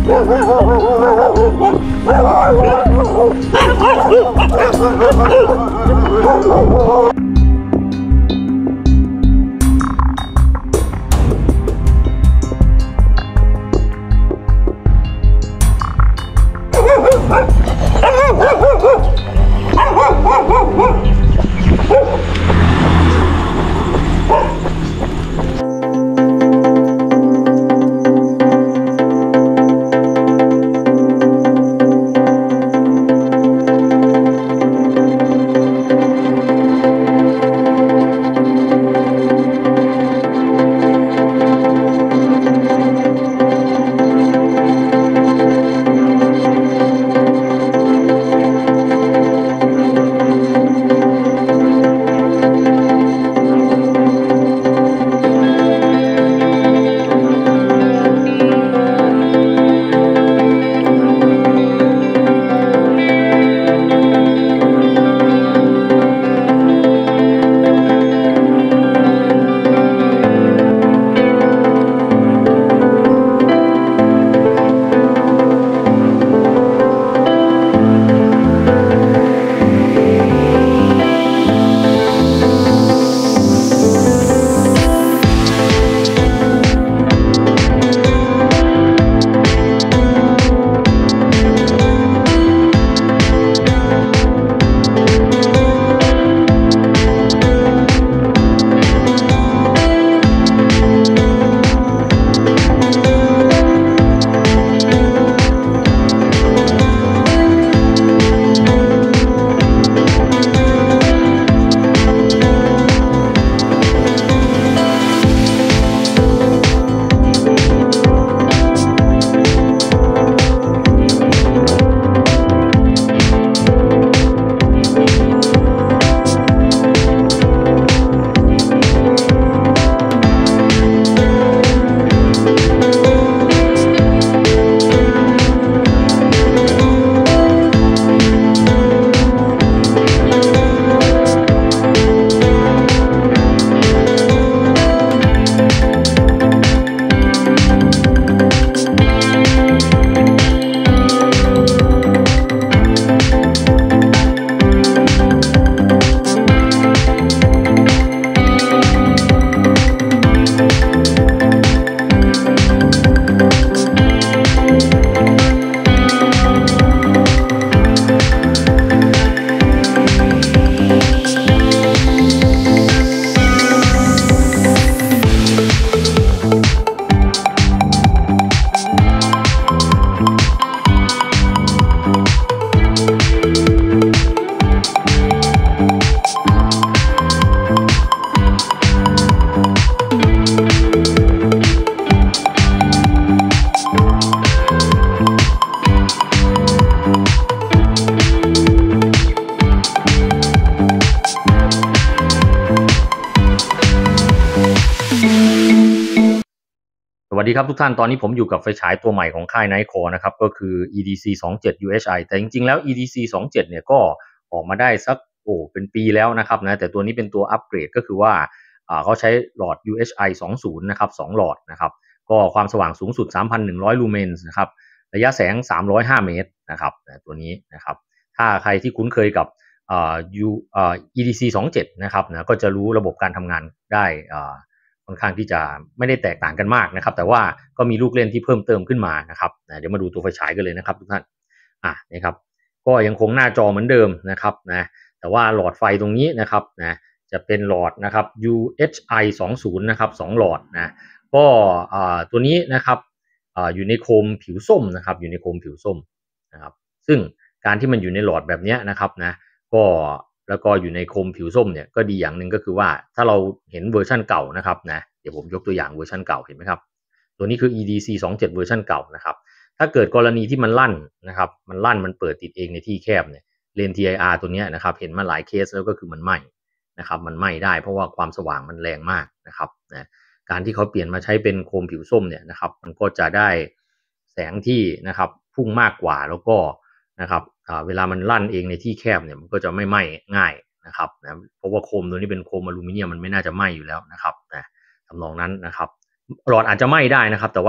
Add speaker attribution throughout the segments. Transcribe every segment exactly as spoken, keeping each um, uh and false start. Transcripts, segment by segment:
Speaker 1: สวัสดีครับทุกท่านตอนนี้ผมอยู่กับไฟฉายตัวใหม่ของค่าย Nightcore นะครับก็คือ อี ดี ซี สองสิบเจ็ด ยู เอช ไอ แต่จริงๆแล้ว อี ดี ซี สองสิบเจ็ดเนี่ยก็ออกมาได้สักโอ้เป็นปีแล้วนะครับนะแต่ตัวนี้เป็นตัวอัปเกรดก็คือว่าอ่าเขาใช้หลอด ยู เอช ไอ ยี่สิบนะครับสองหลอดนะครับก็ความสว่างสูงสุด สามพันหนึ่งร้อย ลูเมนส์นะครับระยะแสงสามร้อยห้าเมตรนะครับตัวนี้นะครับถ้าใครที่คุ้นเคยกับอ่า U อ่า อี ดี ซี สองสิบเจ็ดนะครับนะก็จะรู้ระบบการทำงานได้อ่าค่อนข้างที่จะไม่ได้แตกต่างกันมากนะครับแต่ว่าก็มีลูกเล่นที่เพิ่มเติมขึ้นมานะครับเดี๋ยวมาดูตัวไฟฉายกันเลยนะครับทุกท่านอ่ะนะครับก็ยังคงหน้าจอเหมือนเดิมนะครับนะแต่ว่าหลอดไฟตรงนี้นะครับนะจะเป็นหลอดนะครับ ยู เอช ไอ ยี่สิบนะครับสองหลอดนะก็อ่าตัวนี้นะครับอ่าอยู่ในโคมผิวส้มนะครับอยู่ในโคมผิวส้มนะครับซึ่งการที่มันอยู่ในหลอดแบบนี้นะครับนะก็แล้วก็อยู่ในโคมผิวส้มเนี่ยก็ดีอย่างหนึ่งก็คือว่าถ้าเราเห็นเวอร์ชันเก่านะครับนะเดี๋ยวผมยกตัวอย่างเวอร์ชันเก่าเห็นไหมครับตัวนี้คือ อี ดี ซี สองสิบเจ็ดเวอร์ชันเก่านะครับถ้าเกิดกรณีที่มันลั่นนะครับมันลั่นมันเปิดติดเองในที่แคบเนี่ยเลนส์ ที ไอ อาร์ ตัวนี้นะครับเห็นมาหลายเคสแล้วก็คือมันไหม้นะครับมันไหม้ได้เพราะว่าความสว่างมันแรงมากนะครับนะการที่เขาเปลี่ยนมาใช้เป็นโคมผิวส้มเนี่ยนะครับมันก็จะได้แสงที่นะครับพุ่งมากกว่าแล้วก็นะครับเวลามันลั่นเองในที่แคบเนี่ยมันก็จะไม่ไหม้ง่ายนะครับนะเพราะว่าโคมตัวนี้เป็นโคมอลูมิเนียมมันไม่น่าจะไหม้อยู่แล้วนะครับนะทำนองนั้นนะครับหลอดอาจจะไหม้ได้นะครับแต่ว่า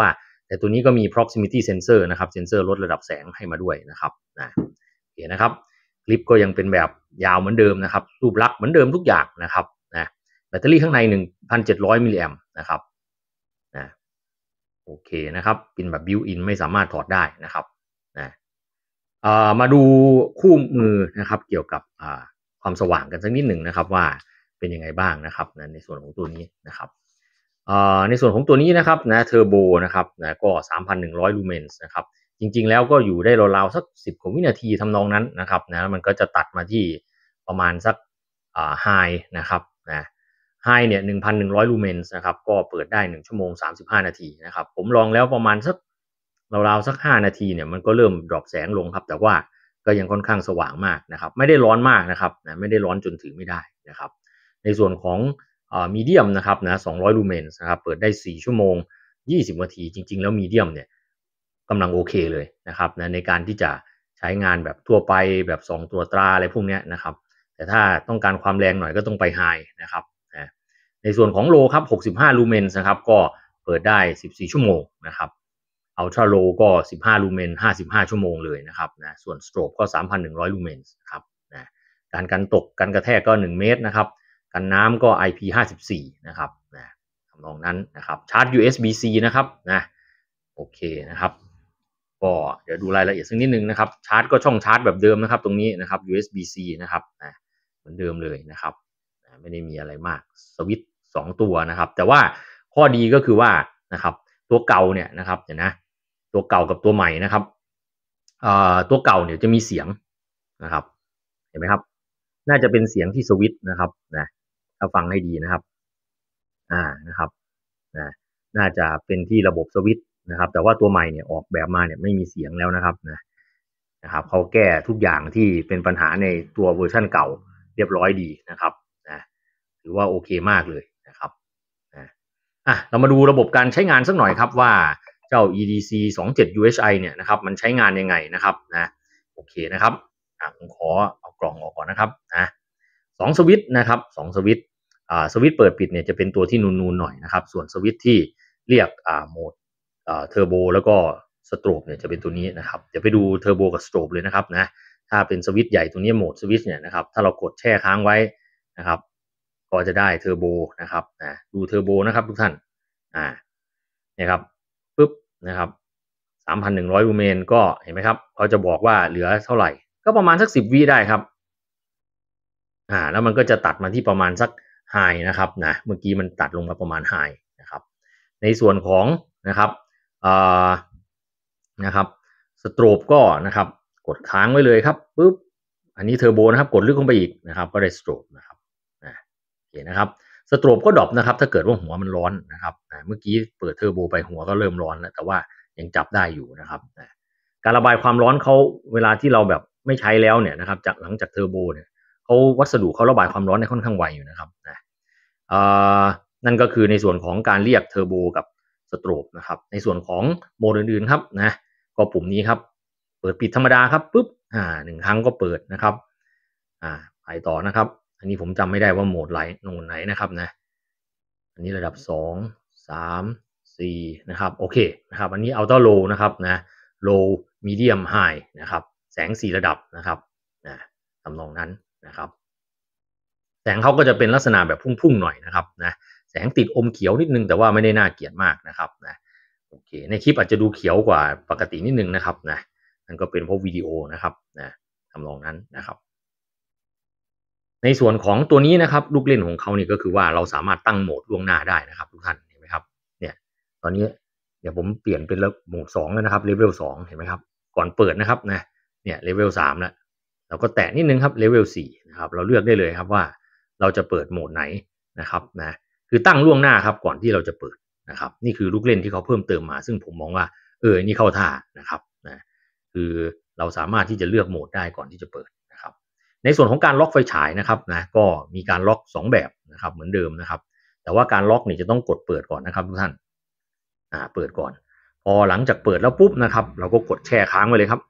Speaker 1: แต่ตัวนี้ก็มี proximity sensor นะครับเซนเซอร์ลดระดับแสงให้มาด้วยนะครับนะโอเคนะครับคลิปก็ยังเป็นแบบยาวเหมือนเดิมนะครับรูปลักษณ์เหมือนเดิมทุกอย่างนะครับนะแบตเตอรี่ข้างใน หนึ่งพันเจ็ดร้อย มิลลิแอมป์นะครับนะโอเคนะครับเป็นแบบ built in ไม่สามารถถอดได้นะครับนะมาดูคู่มือนะครับเกี่ยวกับความสว่างกันสักนิดหนึ่งนะครับว่าเป็นยังไงบ้างนะครับนะในส่วนของตัวนี้นะครับในส่วนของตัวนี้นะครับนะเทอร์โบนะครับนะก็ สามพันหนึ่งร้อย ลูเมนส์นะครับจริงๆแล้วก็อยู่ได้ราวๆสักสิบกว่าวินาทีทำนองนั้นนะครับนะมันก็จะตัดมาที่ประมาณสักไฮนะครับนะไฮเนี่ย หนึ่งพันหนึ่งร้อย ลูเมนส์นะครับก็เปิดได้หนึ่งชั่วโมงสามสิบห้านาทีนะครับผมลองแล้วประมาณสักราวๆสักห้านาทีเนี่ยมันก็เริ่มดรอปแสงลงครับแต่ว่าก็ยังค่อนข้างสว่างมากนะครับไม่ได้ร้อนมากนะครับนะไม่ได้ร้อนจนถือไม่ได้นะครับในส่วนของมีเดียมนะครับนะสองร้อยลูเมนส์นะครับเปิดได้สี่ชั่วโมงยี่สิบนาทีจริงๆแล้วมีเดียมเนี่ยกำลังโอเคเลยนะครับนะในการที่จะใช้งานแบบทั่วไปแบบส่องตัวตราอะไรพวกนี้นะครับแต่ถ้าต้องการความแรงหน่อยก็ต้องไปไฮนะครับนะในส่วนของโลครับหกสิบห้าลูเมนส์นะครับก็เปิดได้สิบสี่ชั่วโมงนะครับอัลตร้าโลก็สิบห้าลูเมนห้าสิบห้าชั่วโมงเลยนะครับนะส่วนสโตรบก็ สามพันหนึ่งร้อย ลูเมนส์นะครับนะการกันตกกันกระแทกก็หนึ่งเมตรนะครับกันน้ำก็ ไอ พี ห้าสิบสี่นะครับนะทำนองนั้นนะครับชาร์จ ยู เอส บี ซี นะครับนะโอเคนะครับก็เดี๋ยวดูรายละเอียดสักนิดนึงนะครับชาร์จก็ช่องชาร์จแบบเดิมนะครับตรงนี้นะครับ ยู เอส บี ซี นะครับนะเหมือนเดิมเลยนะครับนะไม่ได้มีอะไรมากสวิตช์สองตัวนะครับแต่ว่าข้อดีก็คือว่านะครับตัวเก่าเนี่ยนะครับเดี๋ยวนะตัวเก่ากับตัวใหม่นะครับตัวเก่าเนี่ยจะมีเสียงนะครับเห็นไหมครับน่าจะเป็นเสียงที่สวิตช์นะครับนะถ้าฟังให้ดีนะครับอ่านะครับนะน่าจะเป็นที่ระบบสวิตช์นะครับแต่ว่าตัวใหม่เนี่ยออกแบบมาเนี่ยไม่มีเสียงแล้วนะครับนะนะครับเขาแก้ทุกอย่างที่เป็นปัญหาในตัวเวอร์ชันเก่าเรียบร้อยดีนะครับนะถือว่าโอเคมากเลยนะครับนะอ่ะเรามาดูระบบการใช้งานสักหน่อยครับว่าเจ้า อี ดี ซี สองสิบเจ็ด ยู เอช ไอ เนี่ยนะครับมันใช้งานยังไงนะครับนะโอเคนะครับอ่ะผมขอเอากล่องออกก่อนนะครับนะสองสวิตช์นะครับสองสวิตช์อ่าสวิตช์เปิดปิดเนี่ยจะเป็นตัวที่นูนๆหน่อยนะครับส่วนสวิตช์ที่เรียกอ่าโหมดอ่าเทอร์โบแล้วก็สโตรบเนี่ยจะเป็นตัวนี้นะครับเดี๋ยวไปดูเทอร์โบกับสโตรบเลยนะครับนะถ้าเป็นสวิตช์ใหญ่ตัวนี้โหมดสวิตช์เนี่ยนะครับถ้าเรากดแช่ค้างไว้นะครับก็จะได้เทอร์โบนะครับนะดูเทอร์โบนะครับทุกท่านอ่าเนี่ยครับปึ๊บนะครับ สามพันหนึ่งร้อย ลูเมนก็เห็นไหมครับเขาจะบอกว่าเหลือเท่าไหร่ก็ประมาณสักสิบวิได้ครับอ่าแล้วมันก็จะตัดมาที่ประมาณสักไฮนะครับนะเมื่อกี้มันตัดลงมาประมาณไฮนะครับในส่วนของนะครับอ่านะครับสโตรบก็นะครับกดค้างไว้เลยครับปึ๊บอันนี้เทอร์โบนะครับกดลึกลงไปอีกนะครับก็ได้สโตรบนะครับนะโอเคนะครับสโตรบก็ดรอปนะครับถ้าเกิดว่าหัวมันร้อนนะครับนะเมื่อกี้เปิดเทอร์โบไปหัวก็เริ่มร้อนแล้วแต่ว่ายังจับได้อยู่นะครับนะการระบายความร้อนเขาเวลาที่เราแบบไม่ใช้แล้วเนี่ยนะครับจากหลังจากเทอร์โบเนี่ยเขาวัสดุเขาระบายความร้อนได้ค่อนข้างไวอยู่นะครับนะนั่นก็คือในส่วนของการเรียกเทอร์โบกับสโตรบนะครับในส่วนของโหมดอื่นๆครับนะก็ปุ่มนี้ครับเปิดปิดธรรมดาครับปุ๊บอ่าหนึ่งครั้งก็เปิดนะครับอ่าไปต่อนะครับอันนี้ผมจำไม่ได้ว่าโหมดไหนโหมดไหนนะครับนะอันนี้ระดับสองสามสี่นะครับโอเคนะครับอันนี้อัลตร้าโลนะครับนะโลมีเดียมไฮนะครับแสงสี่ระดับนะครับนะทำนองนั้นนะครับแสงเขาก็จะเป็นลักษณะแบบพุ่งๆหน่อยนะครับนะแสงติดอมเขียวนิดนึงแต่ว่าไม่ได้น่าเกลียดมากนะครับนะโอเคในคลิปอาจจะดูเขียวกว่าปกตินิดนึงนะครับนะนั่นก็เป็นเพราะวิดีโอนะครับนะทำนองนั้นนะครับในส่วนของตัวนี้นะครับลูกเล่นของเขานี่ก็คือว่าเราสามารถตั้งโหมดล่วงหน้าได้นะครับทุกท่านเห็นไหมครับเนี่ยตอนนี้เดี๋ยวผมเปลี่ยนเป็นโหมดสองแล้วนะครับเลเวลสองเห็นไหมครับก่อนเปิดนะครับนะเนี่ยเลเวลสามแล้วเราก็แตะนิดนึงครับเลเวลสี่นะครับเราเลือกได้เลยครับว่าเราจะเปิดโหมดไหนนะครับนะคือตั้งล่วงหน้าครับก่อนที่เราจะเปิดนะครับนี่คือลูกเล่นที่เขาเพิ่มเติมมาซึ่งผมมองว่าเออนี่เข้าท่านะครับนะคือเราสามารถที่จะเลือกโหมดได้ก่อนที่จะเปิดนะครับในส่วนของการล็อกไฟฉายนะครับนะก็มีการล็อกสองแบบนะครับเหมือนเดิมนะครับแต่ว่าการล็อกนี่จะต้องกดเปิดก่อนนะครับทุกท่านอ่าเปิดก่อนพอหลังจากเปิดแล้วปุ๊บนะครับเราก็กดแช่ค้างไว้เลยครับ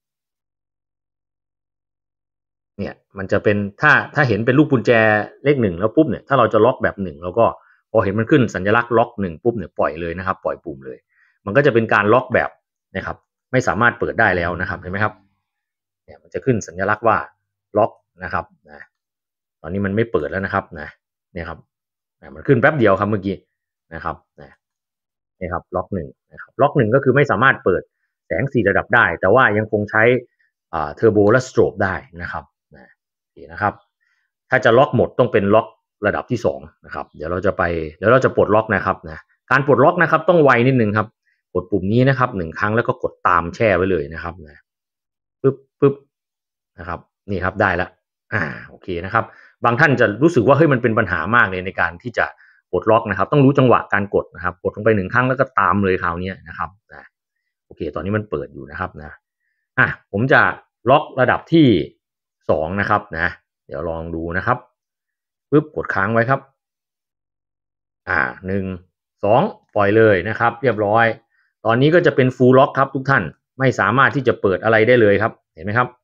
Speaker 1: เนี่ยมันจะเป็นถ้าถ้าเห็นเป็นลูกกุญแจเลขหนึ่งแล้วปุ๊บเนี่ยถ้าเราจะล็อกแบบหนึ่งเราก็พอเห็นมันขึ้นสัญลักษณ์ล็อกหนึ่งปุ๊บเนี่ยปล่อยเลยนะครับปล่อยปุ่มเลยมันก็จะเป็นการล็อกแบบนะครับไม่สามารถเปิดได้แล้วนะครับเห็นไหมครับเนี่ยมันจะขึ้นสัญลักษณ์ว่าล็อกนะครับนะตอนนี้มันไม่เปิดแล้วนะครับนะเนี่ยครับมันขึ้นแป๊บเดียวครับเมื่อกี้นะครับนะนี่ครับล็อกหนึ่งนะครับล็อกหนึ่งก็คือไม่สามารถเปิดแสงสี่ระดับได้แต่ว่ายังคงใช้เทอร์โบและสโตรบได้นะครับนะนี่นะครับถ้าจะล็อกหมดต้องเป็นล็อกระดับที่สองนะครับเดี๋ยวเราจะไปเดี๋ยวเราจะปลดล็อกนะครับนะการปลดล็อกนะครับต้องไวนิดนึงครับกดปุ่มนี้นะครับหนึ่งครั้งแล้วก็กดตามแช่ไว้เลยนะครับนะปึ๊บปึ๊บนะครับนี่ครับได้แล้วอ่าโอเคนะครับบางท่านจะรู้สึกว่าเฮ้ยมันเป็นปัญหามากเลยในการที่จะปลดล็อกนะครับต้องรู้จังหวะการกดนะครับกดลงไปหนึ่งครั้งแล้วก็ตามเลยคราวนี้นะครับนะโอเคตอนนี้มันเปิดอยู่นะครับนะอ่ะผมจะล็อกระดับที่สองนะครับนะเดี๋ยวลองดูนะครับปึ๊บกดค้างไว้ครับอ่าหนึ่งสองปล่อยเลยนะครับเรียบร้อยตอนนี้ก็จะเป็นฟูลล็อกครับทุกท่านไม่สามารถที่จะเปิดอะไรได้เลยครับเห็นไหมครับ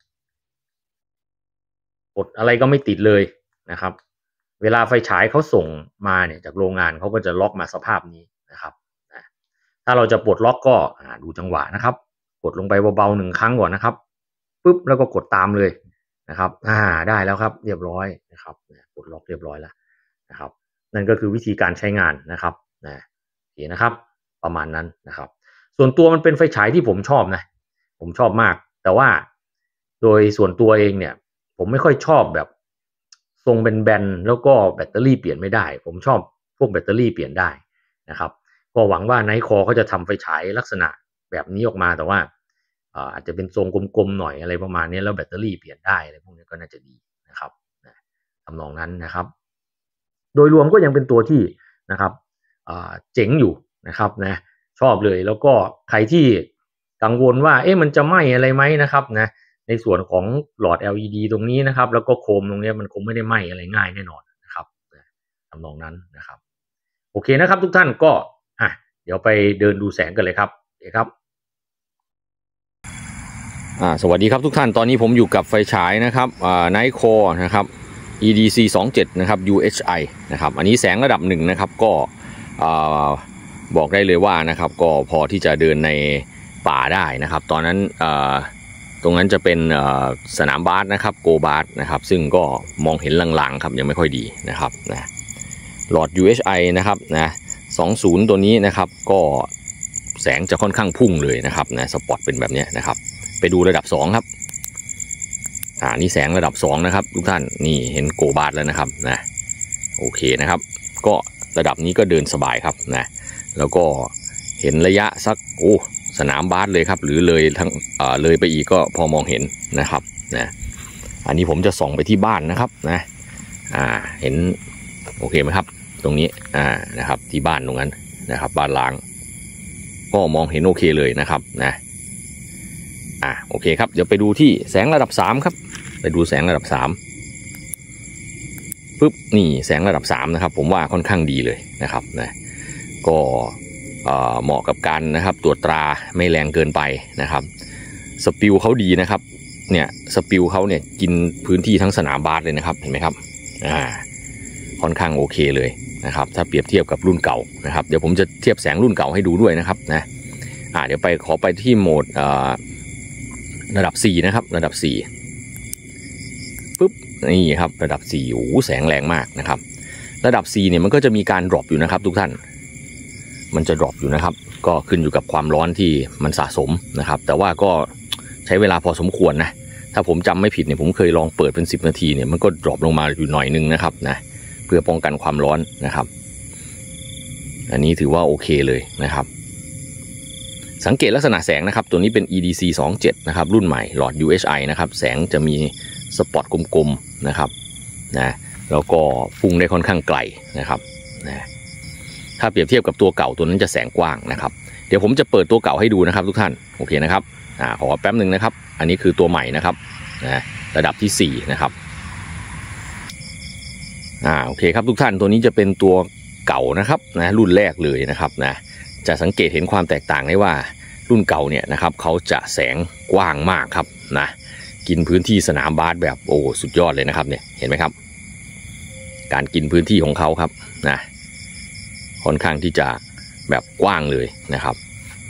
Speaker 1: กดอะไรก็ไม่ติดเลยนะครับเวลาไฟฉายเขาส่งมาเนี่ยจากโรงงานเขาก็จะล็อกมาสภาพนี้นะครับถ้าเราจะปลดล็อกก็ดูจังหวะนะครับกดลงไปเบาๆหนึ่งครั้งก่อนนะครับปึ๊บแล้วก็กดตามเลยนะครับอ่าได้แล้วครับเรียบร้อยนะครับปลดล็อกเรียบร้อยแล้วนะครับนั่นก็คือวิธีการใช้งานนะครับนะโอเคนะครับประมาณนั้นนะครับส่วนตัวมันเป็นไฟฉายที่ผมชอบนะผมชอบมากแต่ว่าโดยส่วนตัวเองเนี่ยผมไม่ค่อยชอบแบบทรงเป็นแบนแล้วก็แบตเตอรี่เปลี่ยนไม่ได้ผมชอบพวกแบตเตอรี่เปลี่ยนได้นะครับก็หวังว่าไนท์คอเขาจะทำไฟฉายลักษณะแบบนี้ออกมาแต่ว่าอาจจะเป็นทรงกลมๆหน่อยอะไรประมาณนี้แล้วแบตเตอรี่เปลี่ยนได้อะไรพวกนี้ก็น่าจะดีนะครับทำนองนั้นนะครับโดยรวมก็ยังเป็นตัวที่นะครับเจ๋งอยู่นะครับนะชอบเลยแล้วก็ใครที่กังวลว่าเอ๊ะมันจะไหม้อะไรไหมนะครับนะในส่วนของหลอด แอล อี ดี ตรงนี้นะครับแล้วก็โคมตรงนี้มันคงไม่ได้ไหม้อะไรง่ายแน่นอนนะครับทำนองนั้นนะครับโอเคนะครับทุกท่านก็อ่ะเดี๋ยวไปเดินดูแสงกันเลยครับโอเคครับอ่าสวัสดีครับทุกท่านตอนนี้ผมอยู่กับไฟฉายนะครับอ่า Night Core นะครับ อี ดี ซี สองสิบเจ็ด นะครับ ยู เอช ไอ นะครับอันนี้แสงระดับหนึ่งนะครับก็อ่าบอกได้เลยว่านะครับก็พอที่จะเดินในป่าได้นะครับตอนนั้นอ่าตรงนั้นจะเป็นสนามบาสนะครับโกบาสนะครับซึ่งก็มองเห็นลางๆครับยังไม่ค่อยดีนะครับนะหลอด ยู เอช ไอ นะครับนะสองสิบตัวนี้นะครับก็แสงจะค่อนข้างพุ่งเลยนะครับนะสปอตเป็นแบบนี้นะครับไปดูระดับสองครับอ่านี่แสงระดับสองนะครับทุกท่านนี่เห็นโกบาสแล้วนะครับนะโอเคนะครับก็ระดับนี้ก็เดินสบายครับนะแล้วก็เห็นระยะสักโอ้สนามบาสเลยครับหรือเลยทั้งเลยไปอีกก็พอมองเห็นนะครับนะอันนี้ผมจะส่องไปที่บ้านนะครับนะอ่าเห็นโอเคไหมครับตรงนี้อ่านะครับที่บ้านตรงนั้นนะครับบ้านล้างก็มองเห็นโอเคเลยนะครับนะอ่าโอเคครับเดี๋ยวไปดูที่แสงระดับสามครับไปดูแสงระดับสามปึ๊บนี่แสงระดับสามนะครับผมว่าค่อนข้างดีเลยนะครับนะก็เหมาะกับการนะครับตรวจตราไม่แรงเกินไปนะครับสปิลเขาดีนะครับเนี่ยสปิลเขาเนี่ยกินพื้นที่ทั้งสนามบาสเลยนะครับเห็นไหมครับอ่าค่อนข้างโอเคเลยนะครับถ้าเปรียบเทียบกับรุ่นเก่านะครับเดี๋ยวผมจะเทียบแสงรุ่นเก่าให้ดูด้วยนะครับนะอ่าเดี๋ยวไปขอไปที่โหมดระดับสี่นะครับระดับสี่ปุ๊บนี่ครับระดับสี่โอ้แสงแรงมากนะครับระดับสี่เนี่ยมันก็จะมีการดรอปอยู่นะครับทุกท่านมันจะดรอปอยู่นะครับก็ขึ้นอยู่กับความร้อนที่มันสะสมนะครับแต่ว่าก็ใช้เวลาพอสมควรนะถ้าผมจำไม่ผิดเนี่ยผมเคยลองเปิดเป็นสิบนาทีเนี่ยมันก็ดรอปลงมาอยู่หน่อยนึงนะครับนะเพื่อป้องกันความร้อนนะครับอันนี้ถือว่าโอเคเลยนะครับสังเกตลักษณะแสงนะครับตัวนี้เป็น อี ดี ซี สองสิบเจ็ดนะครับรุ่นใหม่หลอด ยู เอช ไอ นะครับแสงจะมีสปอตกลมๆนะครับนะแล้วก็พุ่งได้ค่อนข้างไกลนะครับนะถ้าเปรียบเทียบกับตัวเก่าตัวนั้นจะแสงกว้างนะครับเดี๋ยวผมจะเปิดตัวเก่าให้ดูนะครับทุกท่านโอเคนะครับอ่าขอแป๊บหนึ่งนะครับอันนี้คือตัวใหม่นะครับนะระดับที่สี่นะครับอ่าโอเคครับทุกท่านตัวนี้จะเป็นตัวเก่านะครับนะรุ่นแรกเลยนะครับนะจะสังเกตเห็นความแตกต่างได้ว่ารุ่นเก่าเนี่ยนะครับเขาจะแสงกว้างมากครับนะกินพื้นที่สนามบาสแบบโอ้สุดยอดเลยนะครับเนี่ยเห็นไหมครับการกินพื้นที่ของเขาครับนะค่อนข้างที่จะแบบกว้างเลยนะครับ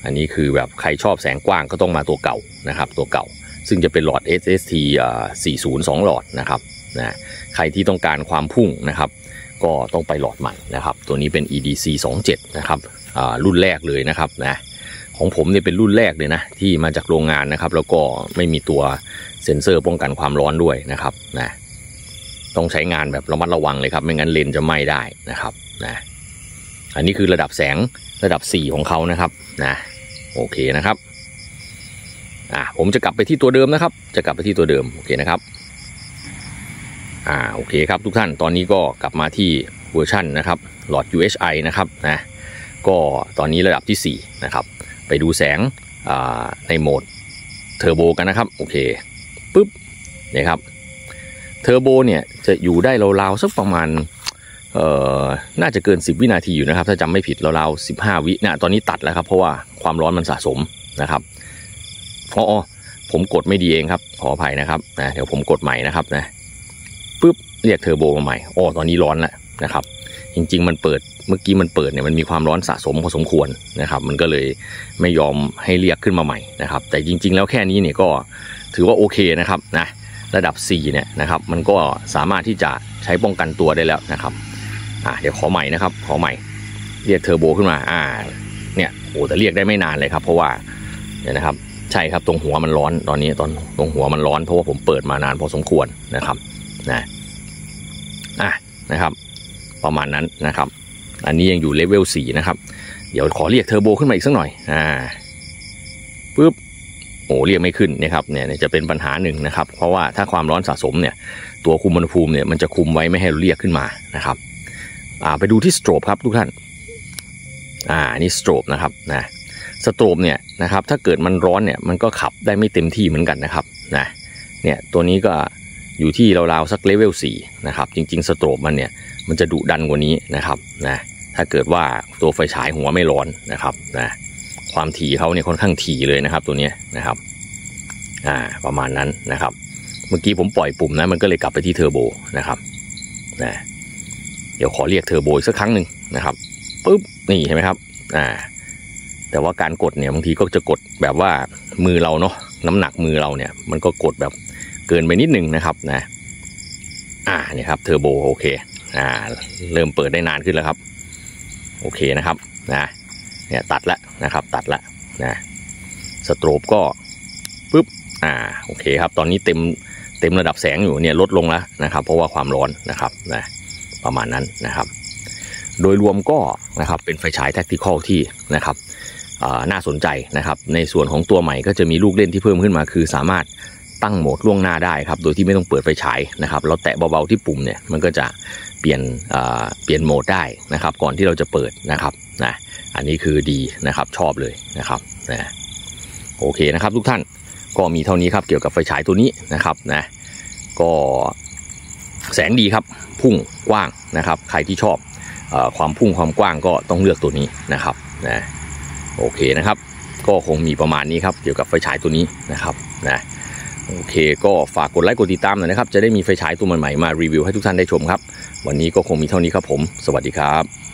Speaker 1: อันนี้คือแบบใครชอบแสงกว้างก็ต้องมาตัวเก่านะครับตัวเก่าซึ่งจะเป็นหลอด เอส เอส ที สี่สิบ สองหลอดนะครับนะใครที่ต้องการความพุ่งนะครับก็ต้องไปหลอดใหม่นะครับตัวนี้เป็น อี ดี ซี สองสิบเจ็ดนะครับรุ่นแรกเลยนะครับนะของผมเนี่ยเป็นรุ่นแรกเลยนะที่มาจากโรงงานนะครับแล้วก็ไม่มีตัวเซ็นเซอร์ป้องกันความร้อนด้วยนะครับนะต้องใช้งานแบบระมัดระวังเลยครับไม่งั้นเลนจะไหม้ได้นะครับนะอันนี้คือระดับแสงระดับสี่ของเขานะครับนะโอเคนะครับอ่าผมจะกลับไปที่ตัวเดิมนะครับจะกลับไปที่ตัวเดิมโอเคนะครับอ่าโอเคครับทุกท่านตอนนี้ก็กลับมาที่เวอร์ชันนะครับหลอด ยู เอช ไอ นะครับนะก็ตอนนี้ระดับที่สี่นะครับไปดูแสงอ่าในโหมดเทอร์โบกันนะครับโอเคปึ๊บนี่ครับเทอร์โบเนี่ยจะอยู่ได้ราวๆสักประมาณเอ่อน่าจะเกินสิบวินาทีอยู่นะครับถ้าจำไม่ผิดราวๆสิบห้าวินะตอนนี้ตัดแล้วครับเพราะว่าความร้อนมันสะสมนะครับอ๋อผมกดไม่ดีเองครับขออภัยนะครับนะเดี๋ยวผมกดใหม่นะครับนะปึ๊บเรียกเทอร์โบมาใหม่อ๋อตอนนี้ร้อนแล้วนะครับจริงๆมันเปิดเมื่อกี้มันเปิดเนี่ยมันมีความร้อนสะสมพอสมควรนะครับมันก็เลยไม่ยอมให้เรียกขึ้นมาใหม่นะครับแต่จริงๆแล้วแค่นี้เนี่ยก็ถือว่าโอเคนะครับนะระดับสี่เนี่ยนะครับมันก็สามารถที่จะใช้ป้องกันตัวได้แล้วนะครับอ่าเดี๋ยวขอใหม่นะครับขอใหม่เรียกเทอร์โบขึ้นมาอ่าเนี่ยโอ้แต่เรียกได้ไม่นานเลยครับเพราะว่าเนี่ยนะครับใช่ครับตรงหัวมันร้อนตอนนี้ตอนตรงหัวมันร้อนเพราะว่าผมเปิดมานานพอสมควรนะครับนะอ่ะนะครับประมาณนั้นนะครับอันนี้ยังอยู่เลเวลสี่นะครับเดี๋ยวขอเรียกเทอร์โบขึ้นมาอีกสักหน่อยอ่าปึ๊บโอ้เรียกไม่ขึ้นนะครับเนี่ยจะเป็นปัญหาหนึ่งนะครับเพราะว่าถ้าความร้อนสะสมเนี่ยตัวคุมอุณหภูมิเนี่ยมันจะคุมไว้ไม่ให้เรียกขึ้นมานะครับอ่าไปดูที่สโตรบครับทุกท่านอ่านี่สโตรบนะครับนะสโตรบเนี่ยนะครับถ้าเกิดมันร้อนเนี่ยมันก็ขับได้ไม่เต็มที่เหมือนกันนะครับนะเนี่ยตัวนี้ก็อยู่ที่ราวๆสักเลเวลสี่นะครับจริงๆสโตรบมันเนี่ยมันจะดุดันกว่านี้นะครับนะถ้าเกิดว่าตัวไฟฉายหัวไม่ร้อนนะครับนะความถี่เขาเนี่ยค่อนข้างถี่เลยนะครับตัวนี้นะครับอ่าประมาณนั้นนะครับเมื่อกี้ผมปล่อยปุ่มนะมันก็เลยกลับไปที่เทอร์โบนะครับนะเดี๋ยวขอเรียกเทอร์โบอีกสักครั้งหนึ่งนะครับปึ๊บนี่เห็นไหมครับอ่าแต่ว่าการกดเนี่ยบางทีก็จะกดแบบว่ามือเราเนาะน้ำหนักมือเราเนี่ยมันก็กดแบบเกินไปนิดนึงนะครับนะอ่านี่ครับเทอร์โบโอเคอ่าเริ่มเปิดได้นานขึ้นแล้วครับโอเคนะครับนะเนี่ยตัดละนะครับตัดละนะสโตรบก็ปึ๊บอ่าโอเคครับตอนนี้เต็มเต็มระดับแสงอยู่เนี่ยลดลงแล้วนะครับเพราะว่าความร้อนนะครับนะประมาณนั้นนะครับโดยรวมก็นะครับเป็นไฟฉายแท็กติคอลที่นะครับน่าสนใจนะครับในส่วนของตัวใหม่ก็จะมีลูกเล่นที่เพิ่มขึ้นมาคือสามารถตั้งโหมดล่วงหน้าได้ครับโดยที่ไม่ต้องเปิดไฟฉายนะครับเราแตะเบาๆที่ปุ่มเนี่ยมันก็จะเปลี่ยนเปลี่ยนโหมดได้นะครับก่อนที่เราจะเปิดนะครับนะอันนี้คือดีนะครับชอบเลยนะครับนะโอเคนะครับทุกท่านก็มีเท่านี้ครับเกี่ยวกับไฟฉายตัวนี้นะครับนะก็แสงดีครับพุ่งกว้างนะครับใครที่ชอบเอ่อความพุ่งความกว้างก็ต้องเลือกตัวนี้นะครับนะโอเคนะครับก็คงมีประมาณนี้ครับเกี่ยวกับไฟฉายตัวนี้นะครับนะโอเคก็ฝากกดไลค์กดติดตามหน่อยนะครับจะได้มีไฟฉายตัวใหม่ๆมารีวิวให้ทุกท่านได้ชมครับวันนี้ก็คงมีเท่านี้ครับผมสวัสดีครับ